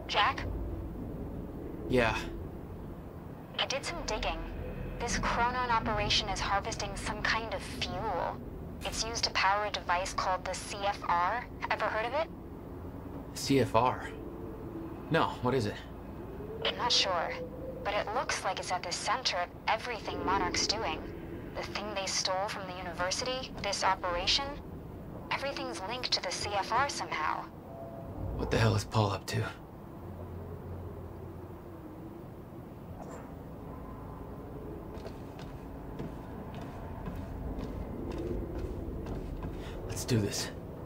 Jack? Yeah. I did some digging. This Chronon operation is harvesting some kind of fuel. It's used to power a device called the CFR. Ever heard of it? CFR? No, what is it? I'm not sure, but it looks like it's at the center of everything Monarch's doing. The thing they stole from the university, this operation, everything's linked to the CFR somehow. What the hell is Paul up to? Let's do this.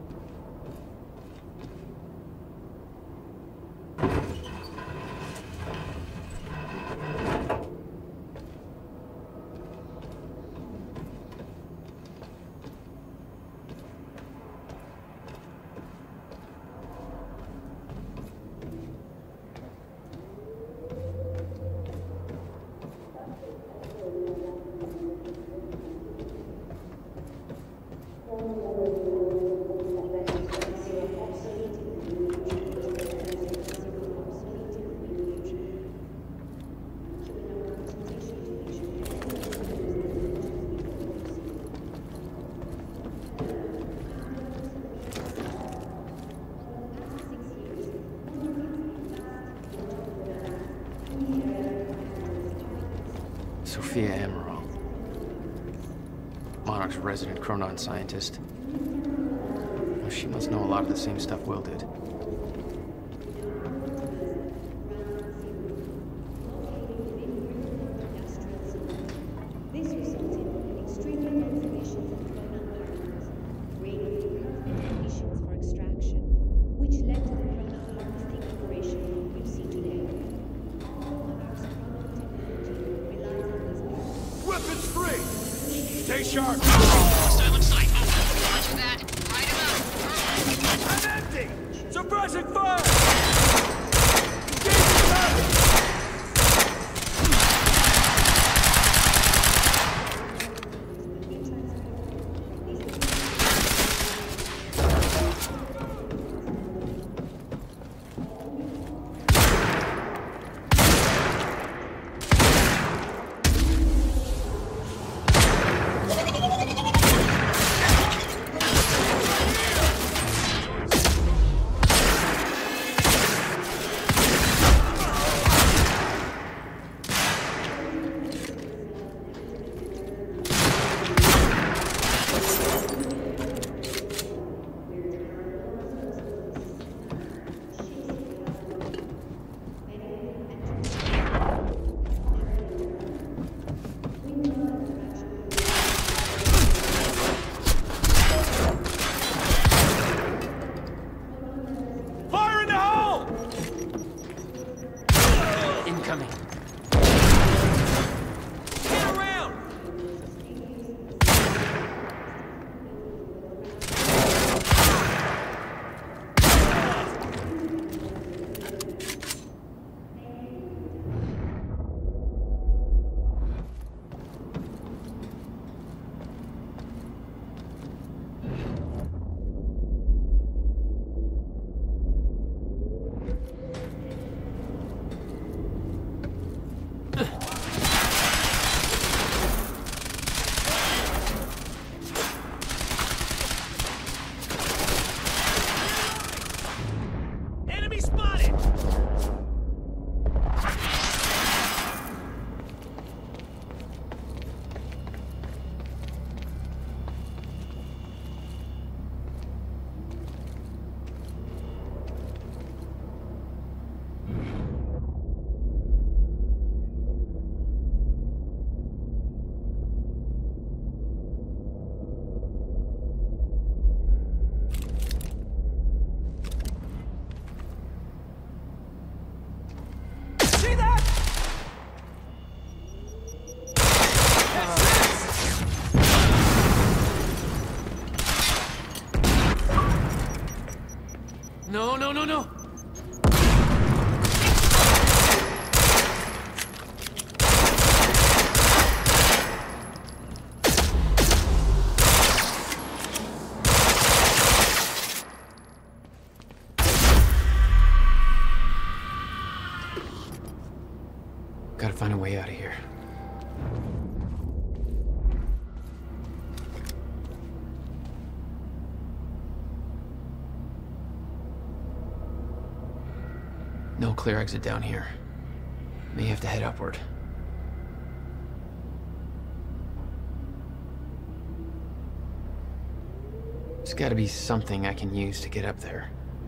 Sophia Amaral. Monarch's resident Chronon scientist. Well, she must know a lot of the same stuff Will did. This resulted in extremely dense emissions of Chronon particles, creating perfect conditions for extraction, which led to the Chronon harvesting operation you see today. All Monarch's Chronon technology relies on these particles. Weapons free! Stay sharp! Silent sight. Roger that. Hide him out. I'm empty! Suppressing fire! Engaging target! Fire in the hole! Incoming. Get around! Enemy spotted! See that? No, no, no, no! Gotta find a way out of here. No clear exit down here. May have to head upward. There's gotta be something I can use to get up there.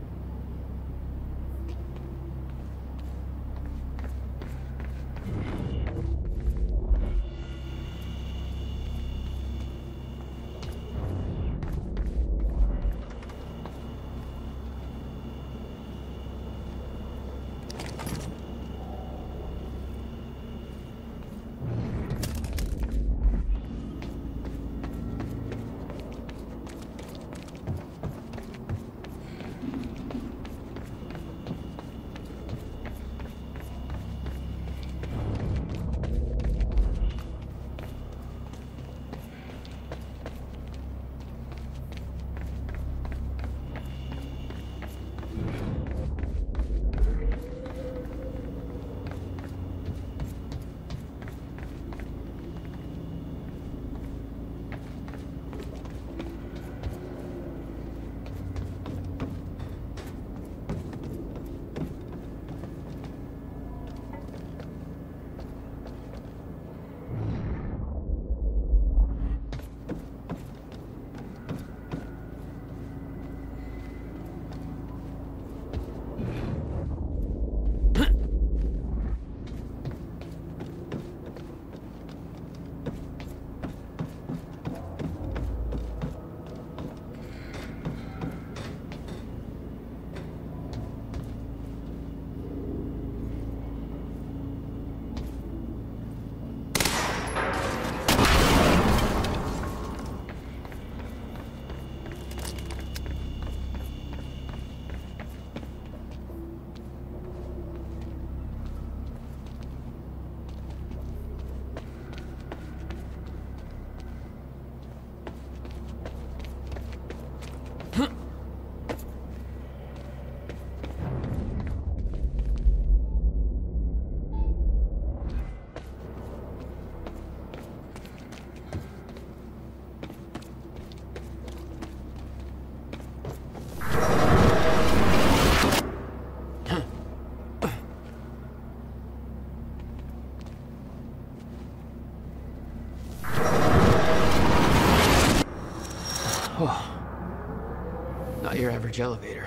Not your average elevator.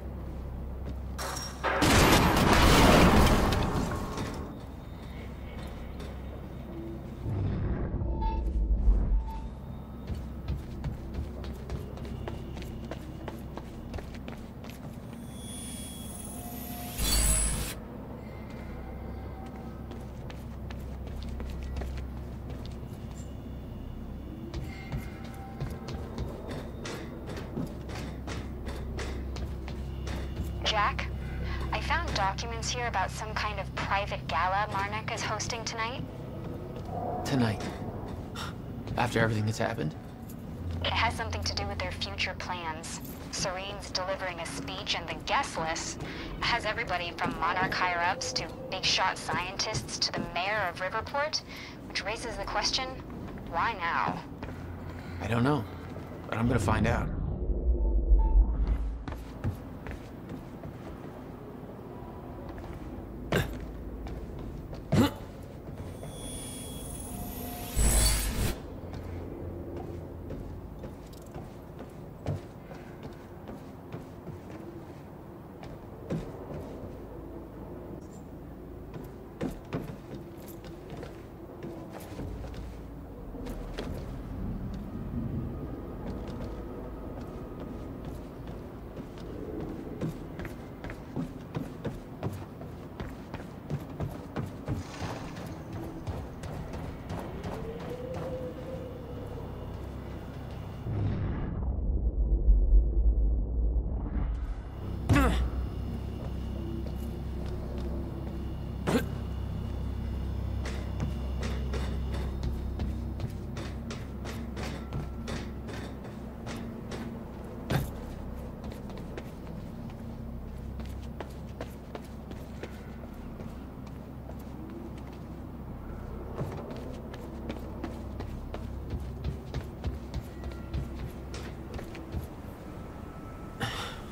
Jack, I found documents here about some kind of private gala Marnik is hosting tonight. Tonight. After everything that's happened? It has something to do with their future plans. Serene's delivering a speech, and the guest list has everybody from Monarch higher-ups to big-shot scientists to the mayor of Riverport, which raises the question, why now? I don't know, but I'm gonna find out.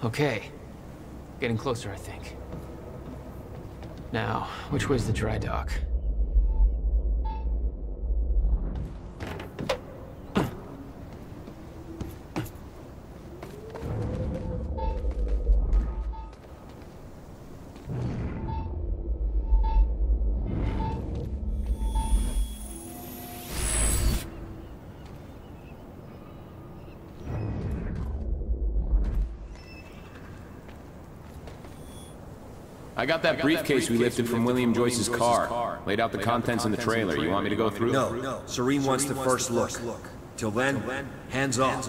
Okay. Getting closer, I think. Now, which way's the dry dock? I got that briefcase we lifted from William Joyce's car. Laid out the contents in the trailer. You want me to go through? No. Serene wants the first look. Till then, hands off.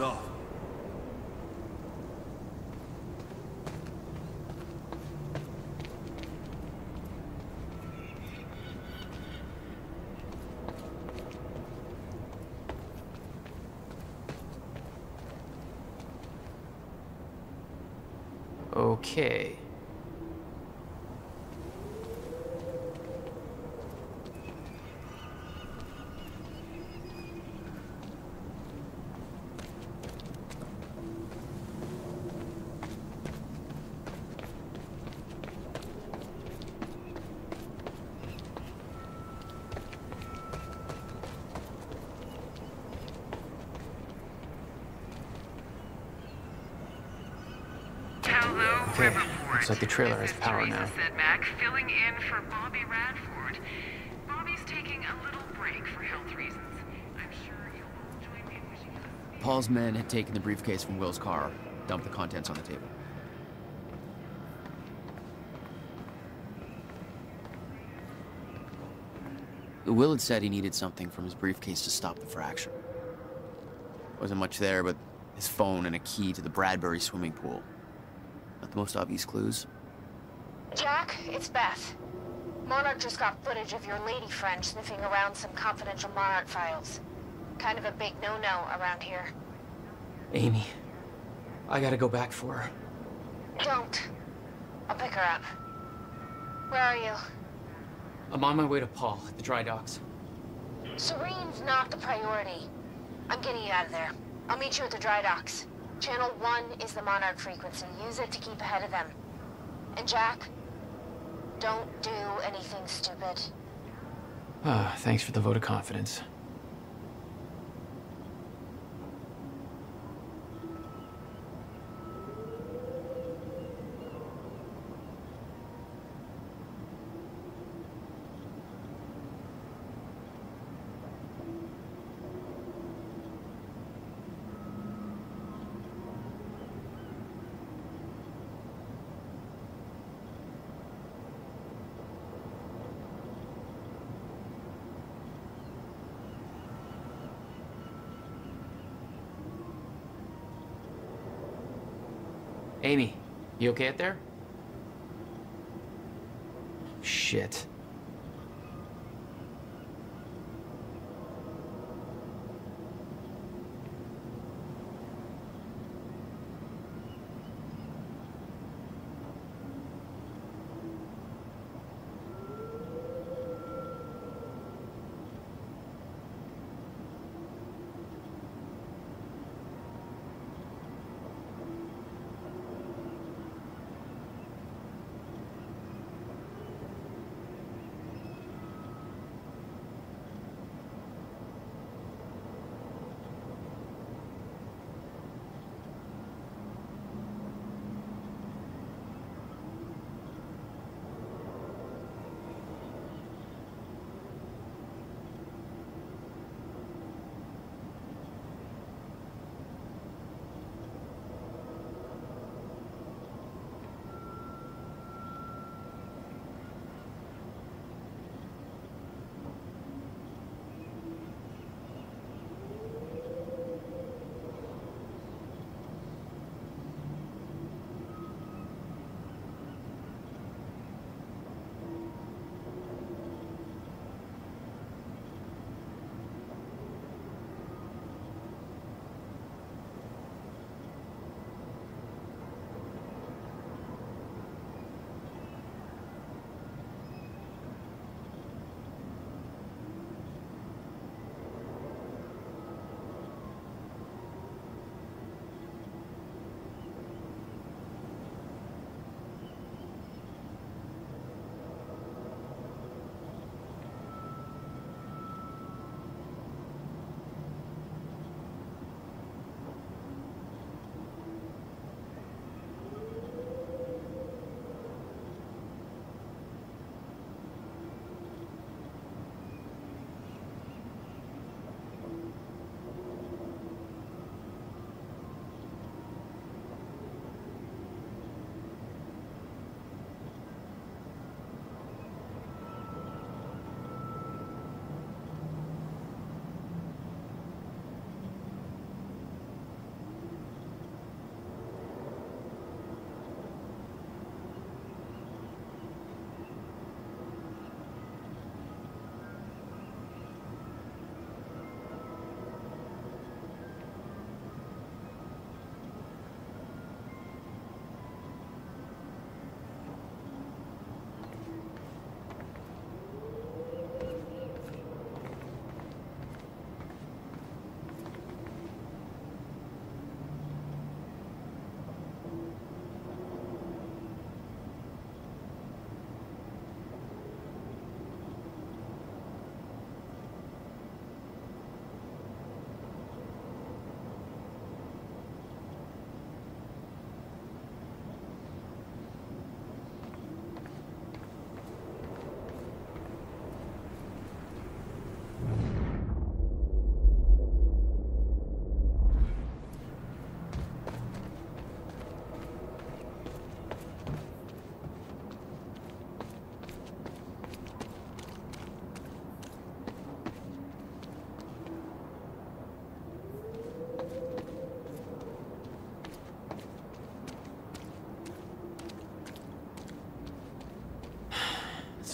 Okay. Okay, looks like the trailer has power now. Said Mac, filling in for Bobby Radford. Bobby's taking a little break for health reasons. I'm sure you'll all join me in wishing him a speedy... Paul's men had taken the briefcase from Will's car, dumped the contents on the table. Will had said he needed something from his briefcase to stop the fracture. Wasn't much there, but his phone and a key to the Bradbury swimming pool. Not the most obvious clues. Jack, it's Beth. Monarch just got footage of your lady friend sniffing around some confidential Monarch files. Kind of a big no-no around here. Amy, I gotta go back for her. Don't. I'll pick her up. Where are you? I'm on my way to Paul at the dry docks. Serene's not the priority. I'm getting you out of there. I'll meet you at the dry docks. Channel 1 is the Monarch frequency. Use it to keep ahead of them. And Jack, don't do anything stupid. Thanks for the vote of confidence. Amy, you okay out there? Shit.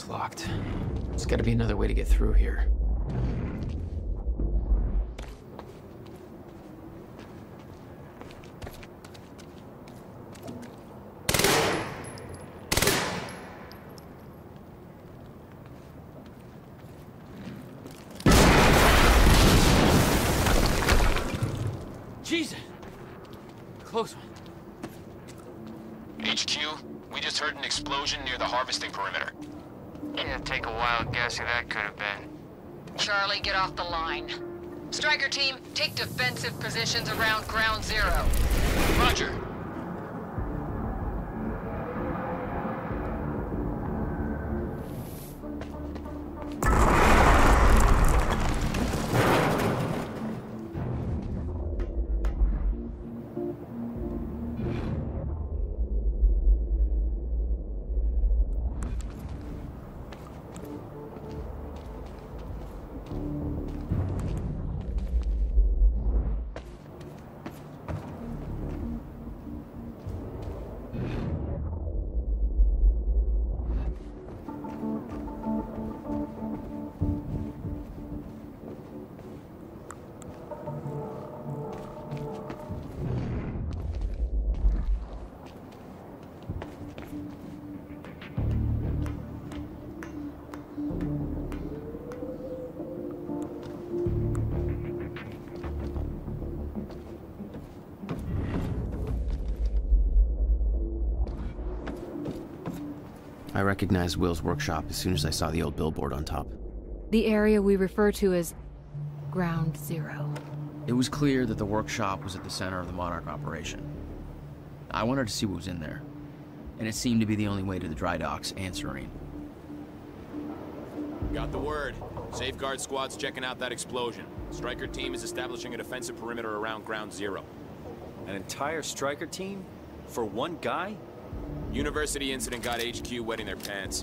locked. There's gotta be another way to get through here. Jesus! Close one. HQ, we just heard an explosion near the harvesting perimeter. Yeah, take a wild guess who that could have been. Charlie, get off the line. Striker team, take defensive positions around Ground Zero. Roger. I recognized Will's workshop as soon as I saw the old billboard on top. The area we refer to as Ground Zero. It was clear that the workshop was at the center of the Monarch operation. I wanted to see what was in there, and it seemed to be the only way to the dry docks and Serene. Got the word. Safeguard squad's checking out that explosion. Striker team is establishing a defensive perimeter around Ground Zero. An entire Striker team? For one guy? University incident got HQ wetting their pants.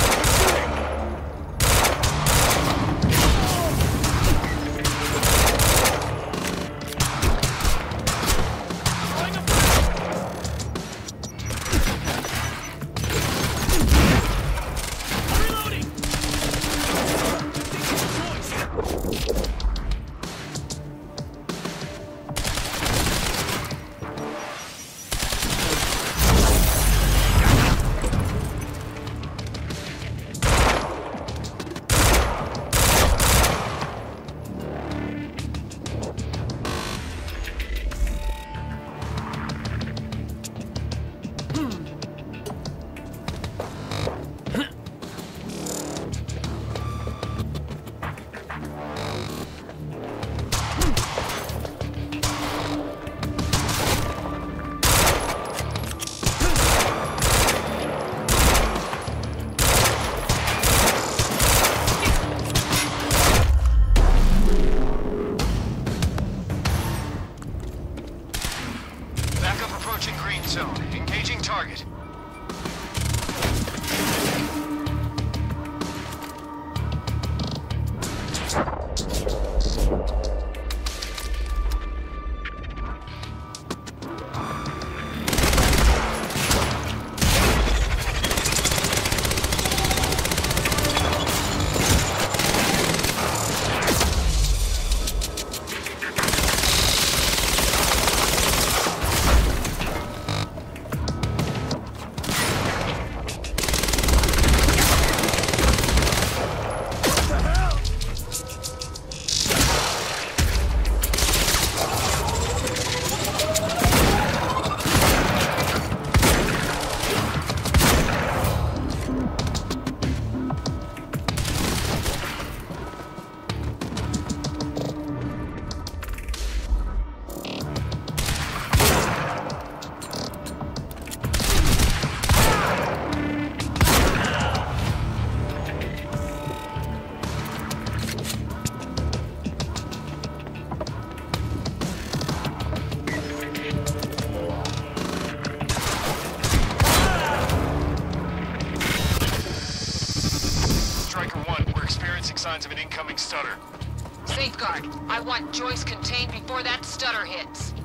Signs of an incoming stutter. Safeguard, I want Joyce contained before that stutter hits.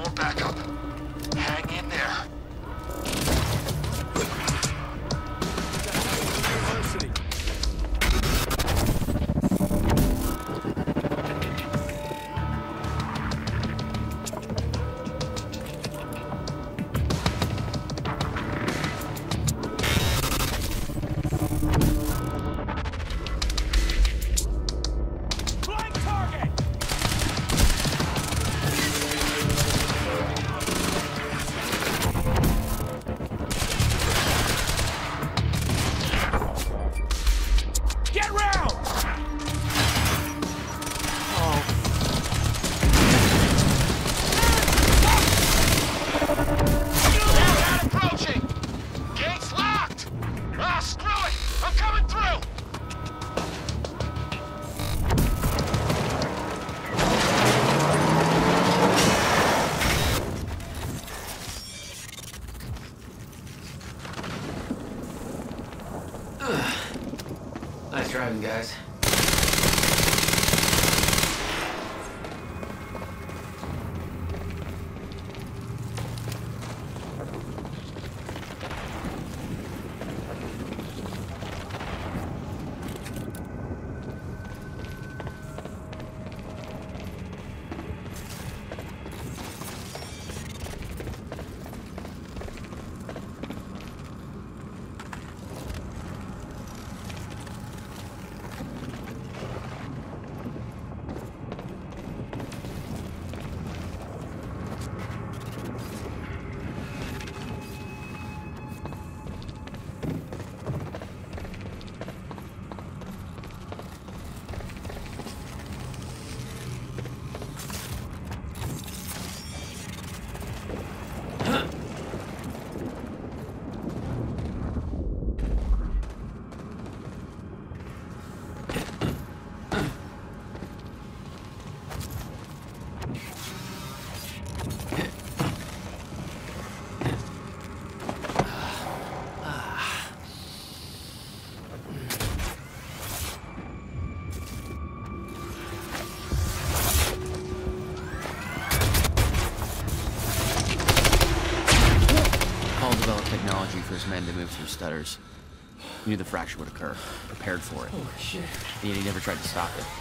for backup. Hang in there. University. Flank target! Get round! Combat approaching! Gates locked! Ah, screw it! I'm coming through! Nice driving, guys. Paul developed technology for his men to move through stutters. He knew the fracture would occur, prepared for it. Oh, shit. And yet he never tried to stop it.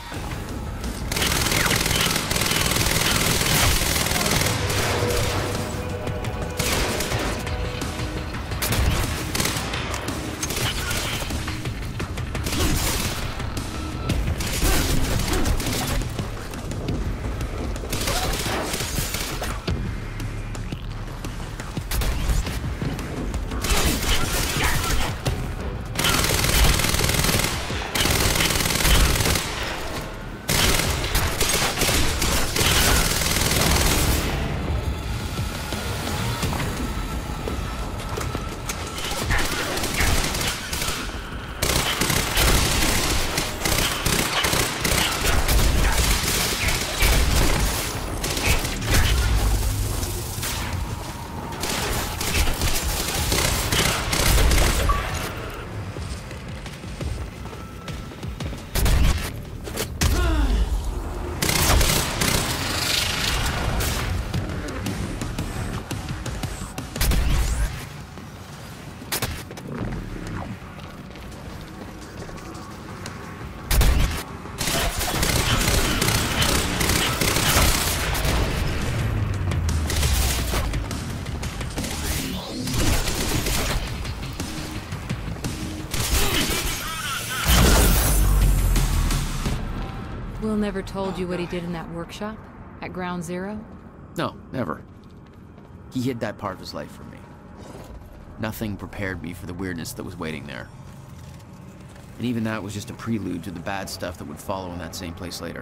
Will never told you what he did in that workshop? At Ground Zero? No, never. He hid that part of his life from me. Nothing prepared me for the weirdness that was waiting there. And even that was just a prelude to the bad stuff that would follow in that same place later.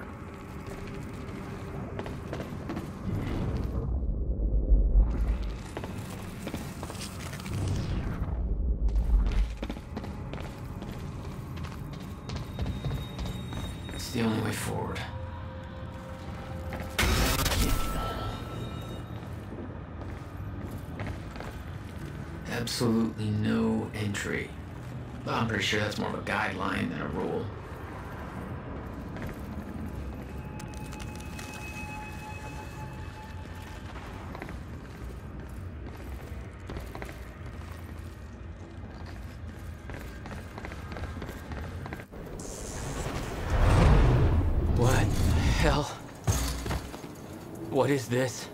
It's the only way forward. Absolutely no entry. But I'm pretty sure that's more of a guideline than a rule. What is this?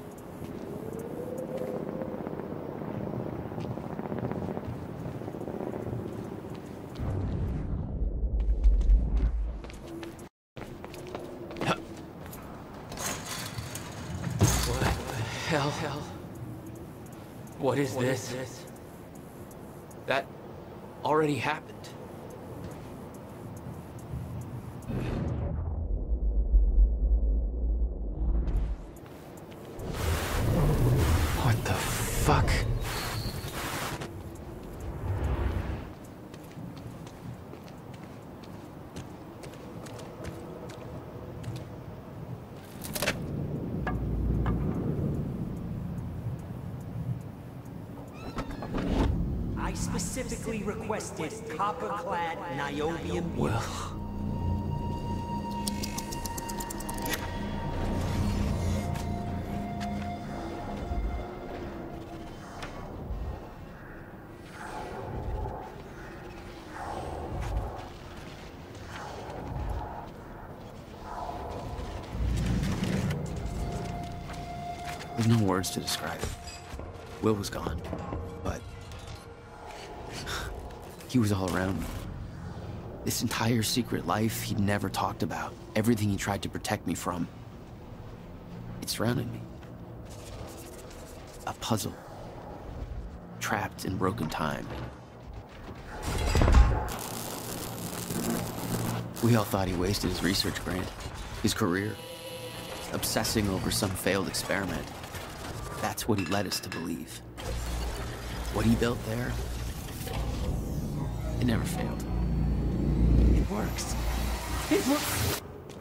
Hell. What is this? That already happened. What the fuck? I specifically requested copper-clad niobium. Well. There's no words to describe it. Will was gone, but he was all around me. This entire secret life he'd never talked about, everything he tried to protect me from, it surrounded me. A puzzle, trapped in broken time. We all thought he wasted his research grant, his career, obsessing over some failed experiment. That's what he led us to believe. What he built there, it never failed. It works. It works.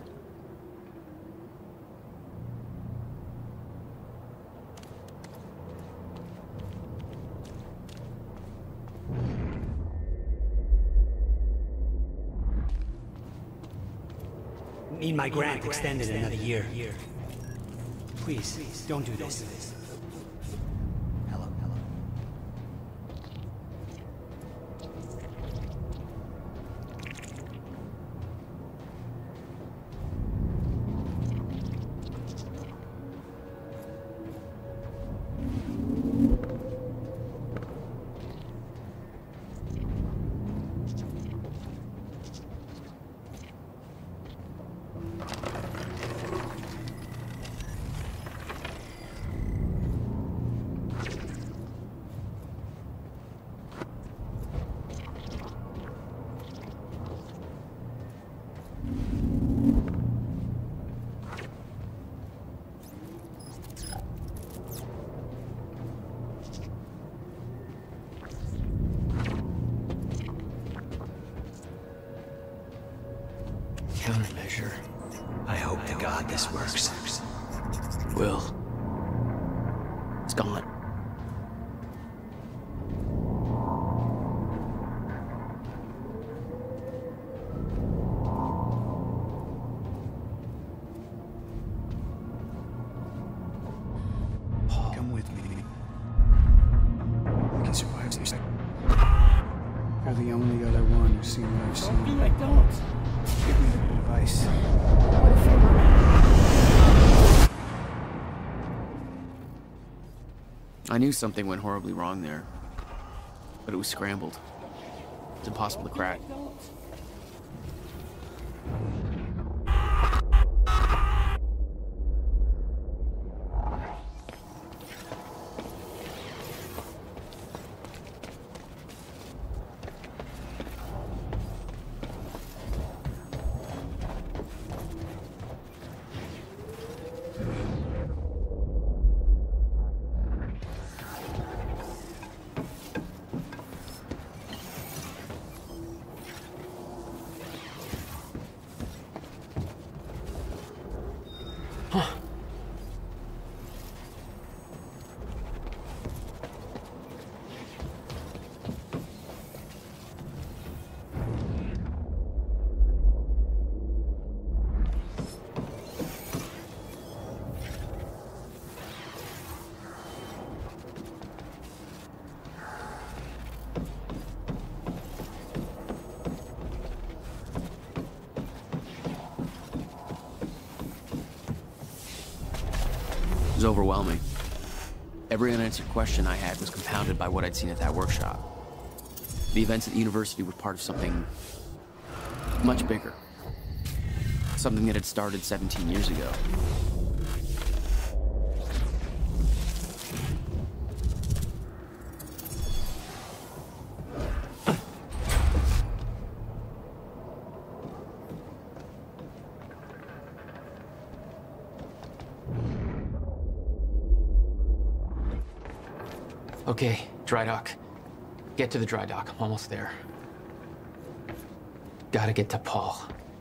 Need my grant extended another year. Please, don't do this. Hello. Countermeasure. I hope to God this works. Will. It's gone. Come with me. We can survive these. You're the only other one who's seen what I've seen. Don't be like dogs. Give me the advice. I knew something went horribly wrong there, but it was scrambled. It's impossible to crack. was overwhelming. Every unanswered question I had was compounded by what I'd seen at that workshop. The events at the university were part of something much bigger. Something that had started 17 years ago. Okay, dry dock. Get to the dry dock. I'm almost there. Gotta get to Paul.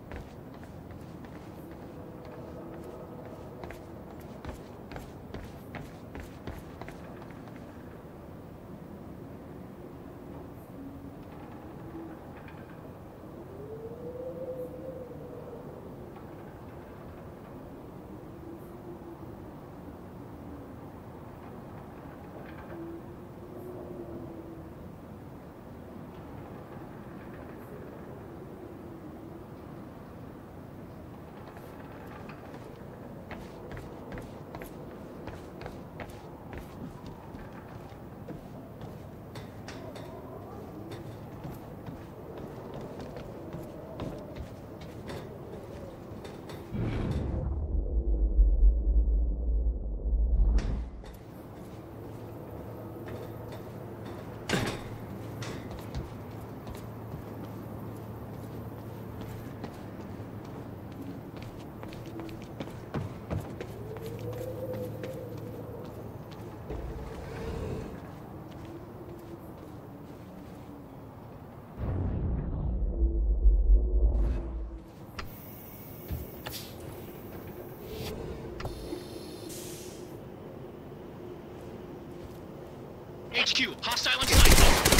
HQ, hostile in sight.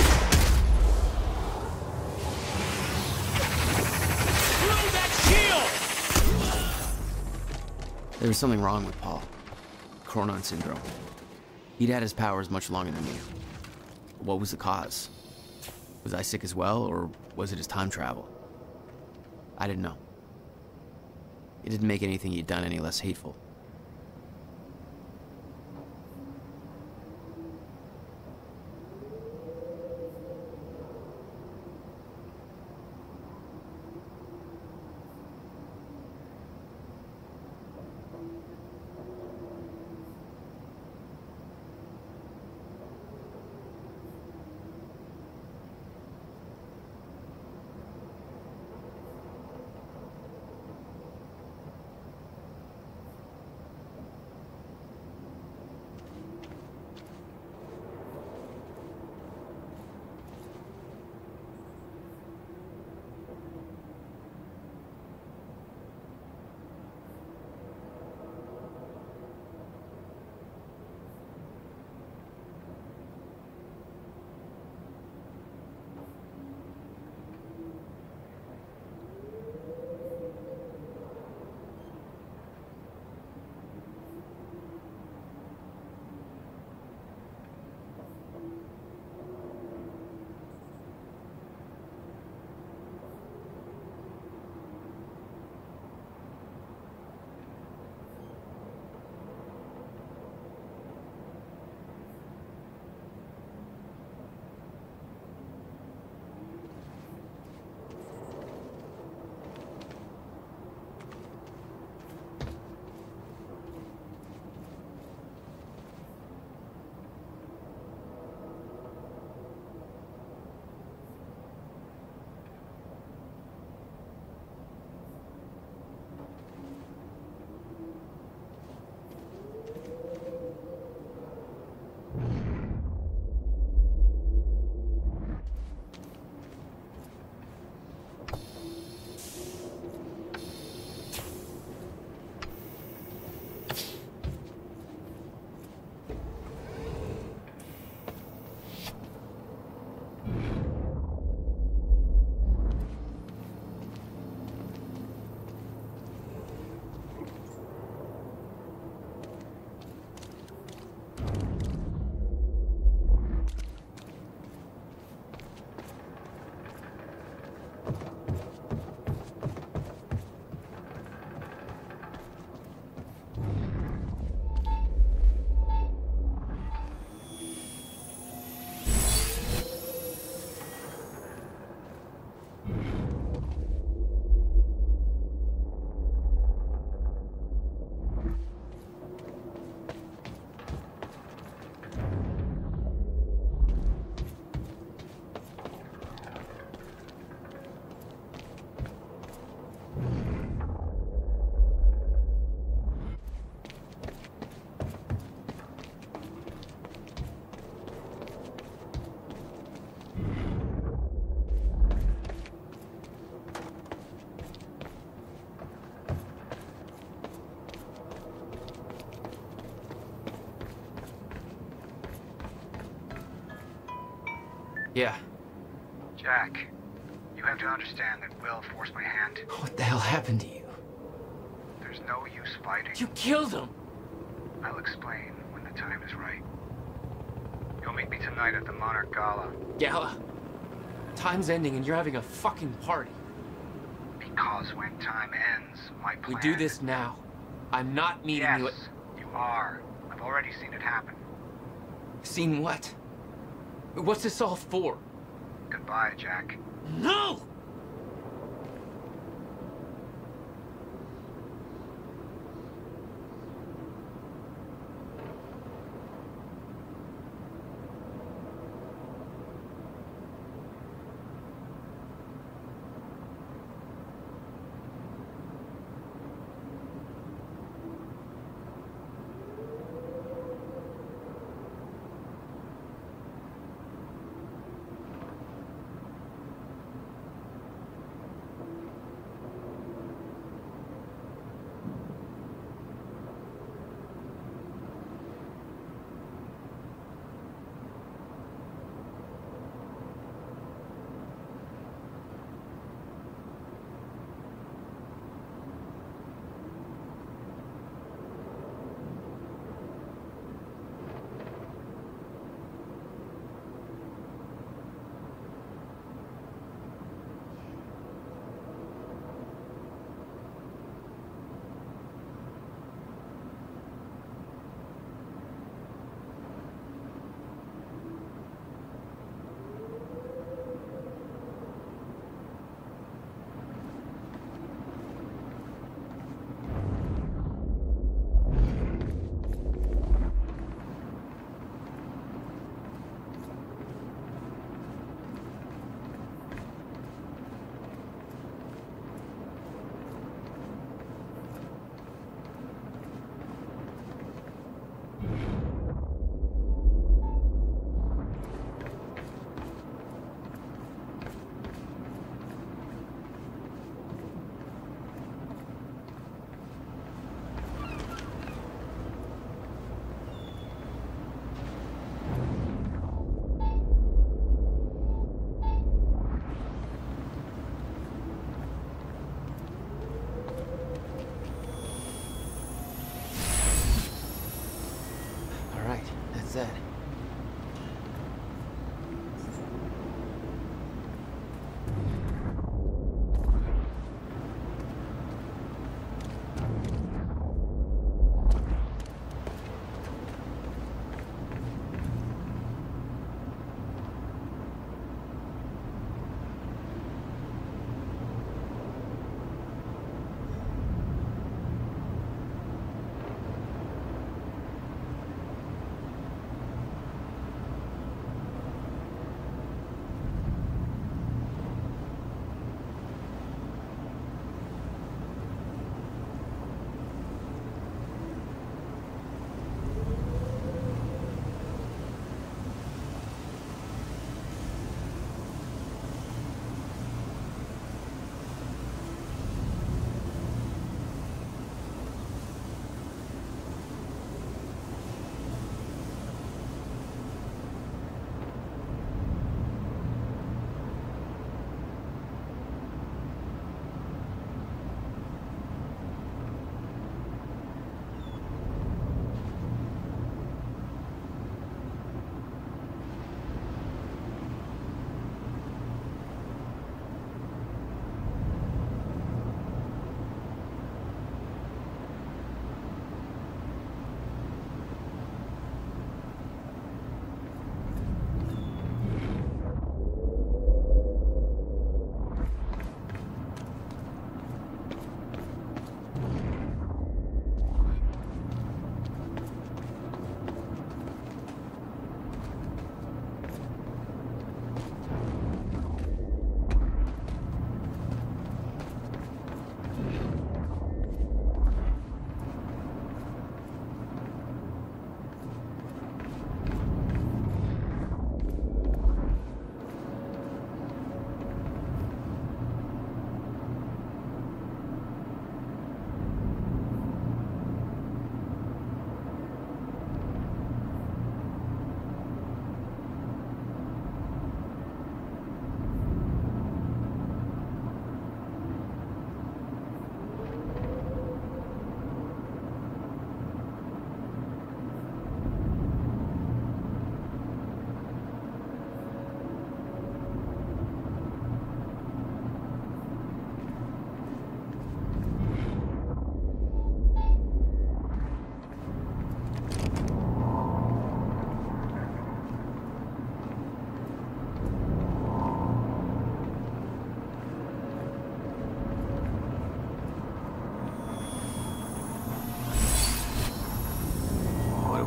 Through that shield! There was something wrong with Paul. Chronon syndrome. He'd had his powers much longer than me. What was the cause? Was I sick as well, or was it his time travel? I didn't know. It didn't make anything he'd done any less hateful. Yeah. Jack, you have to understand that Will forced my hand. What the hell happened to you? There's no use fighting. You killed him! I'll explain when the time is right. You'll meet me tonight at the Monarch Gala. Gala? Time's ending and you're having a fucking party. Because when time ends, my plan... We do this now. I'm not meeting you at... Yes, you are. I've already seen it happen. Seen what? What's this all for? Goodbye, Jack. No! That's it.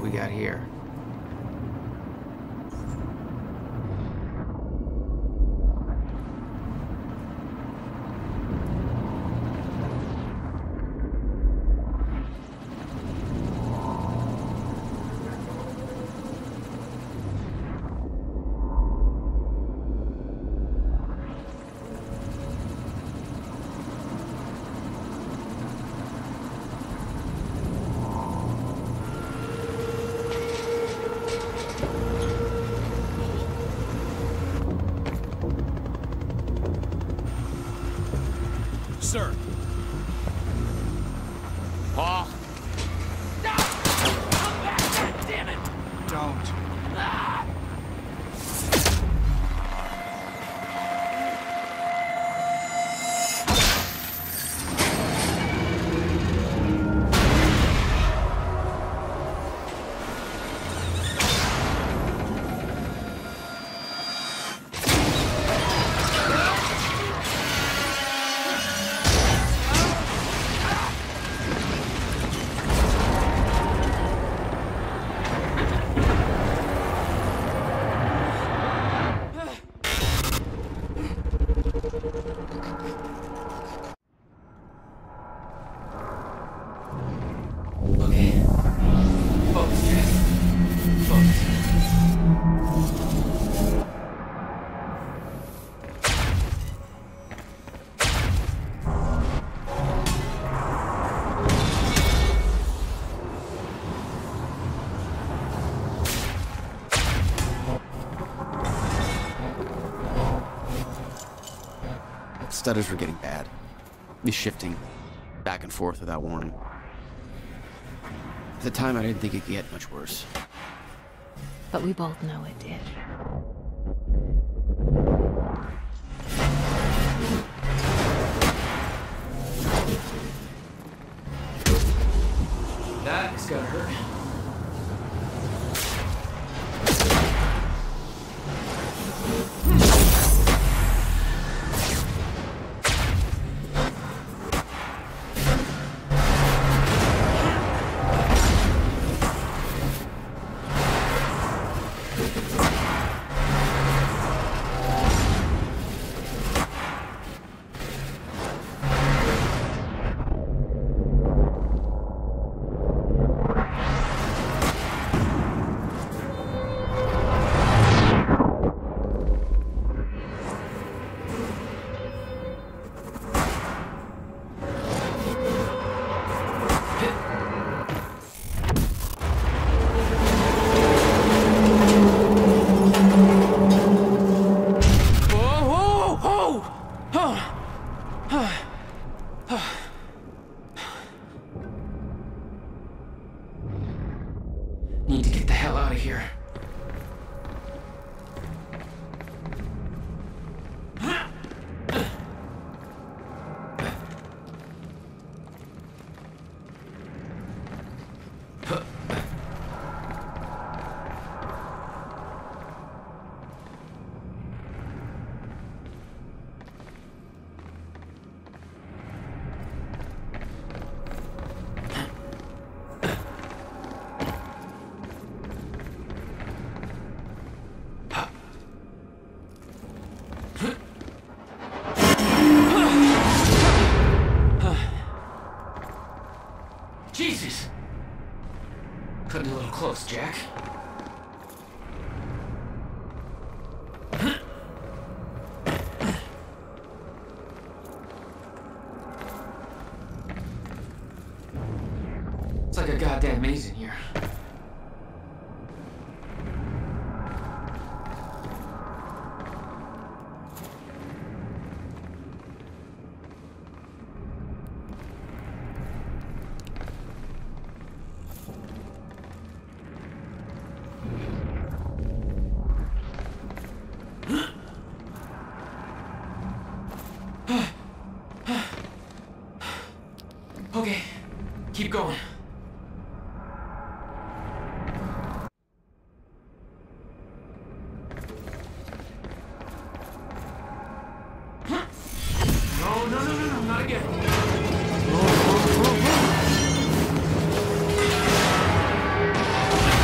we got here? Sir. Paul. No! Come back! God damn it! Don't. Ah! Stutters were getting bad. He's shifting back and forth without warning. At the time, I didn't think it could get much worse. But we both know it did. That's gotta hurt. Need to get the hell out of here. Jesus! Cutting a little close, Jack. It's like a goddamn maze in here. Okay, keep going. No, not again.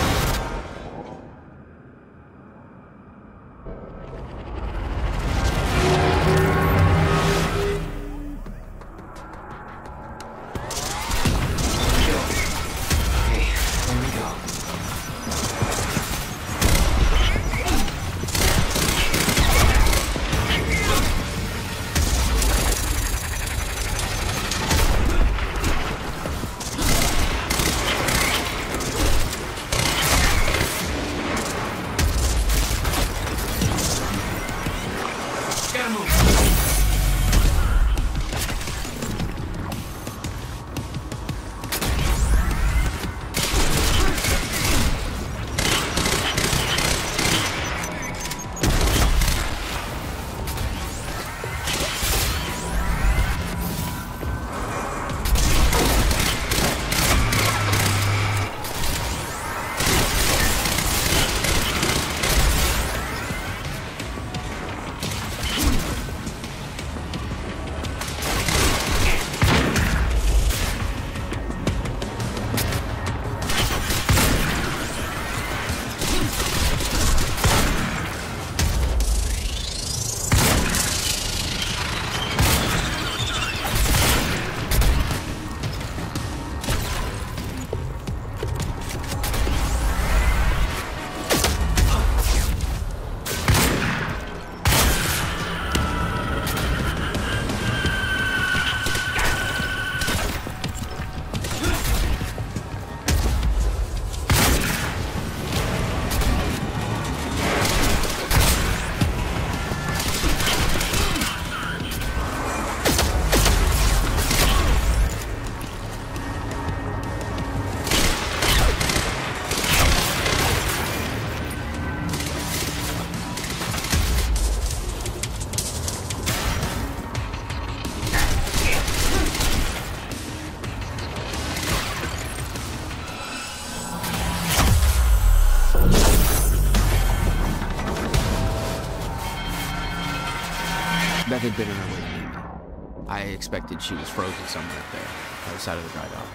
Beth had been on her way to meet me. I expected she was frozen somewhere up there, by the side of the dry dock.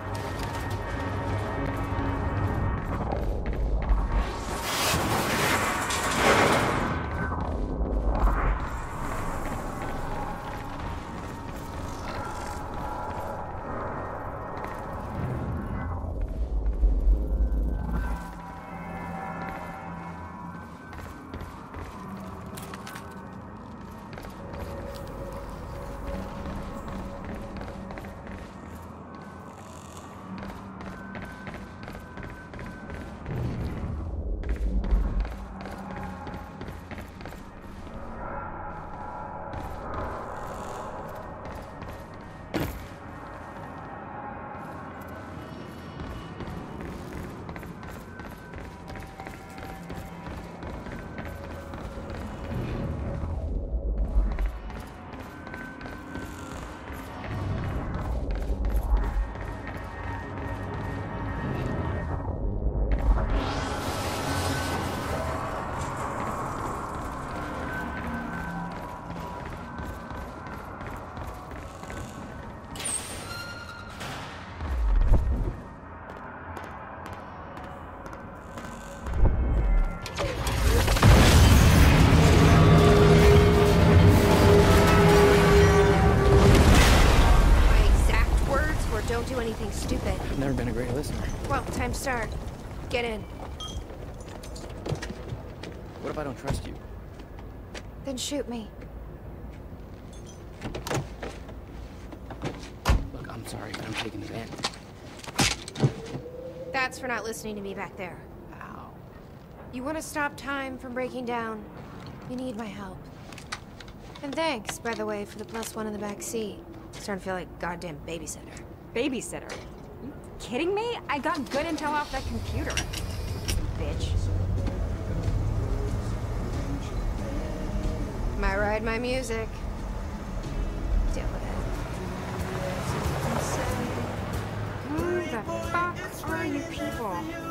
Time to start. Get in. What if I don't trust you? Then shoot me. Look, I'm sorry, but I'm taking the van. That's for not listening to me back there. Ow. You want to stop time from breaking down? You need my help. And thanks, by the way, for the +1 in the back seat. Starting to feel like a goddamn babysitter. Babysitter? You kidding me? I got good intel off that computer. Bitch. My ride, my music. Deal with it. Who the fuck are you people?